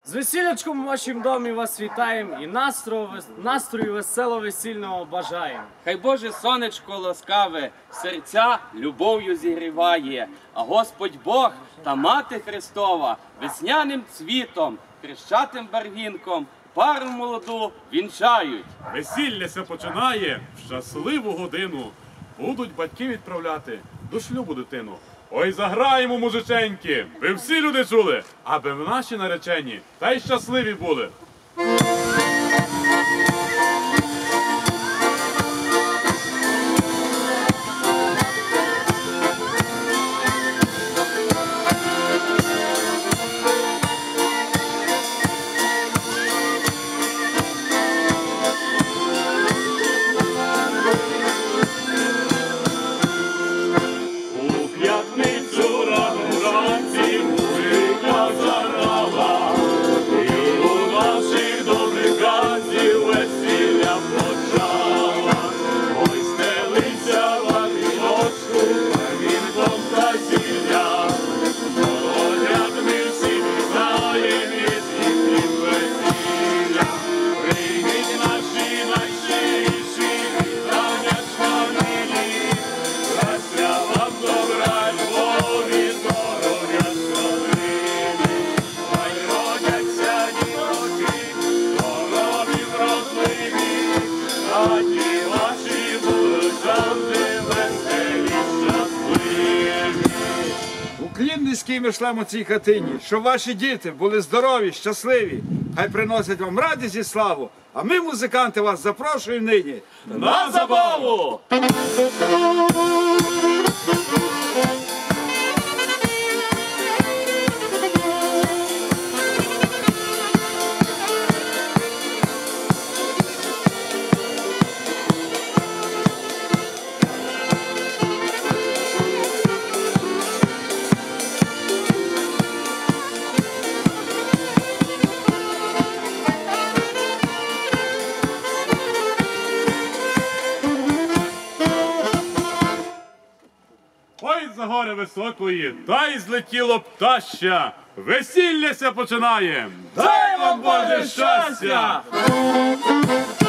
З весілячком у вашім домі вас вітаємо і настрою весело-весільного бажаємо. Хай Боже сонечко ласкаве, серця любов'ю зігріває, а Господь Бог та Мати Христова весняним цвітом, хрещатим барвінком пару молоду вінчають. Весілля се починає в щасливу годину. Будуть батьки відправляти до шлюбу дитину. Ой, заграємо, мужиченьки, ви всі люди чули, аби в наші наречені та й щасливі були. Уклін низький ми шлемо цій хатині, щоб ваші діти були здорові, щасливі. Хай приносять вам радість і славу, а ми, музиканти, вас запрошуємо нині На забаву! Ой, за гори високої, та й злетіло птаща. Весілляся починаєм! Дай вам Боже щастя!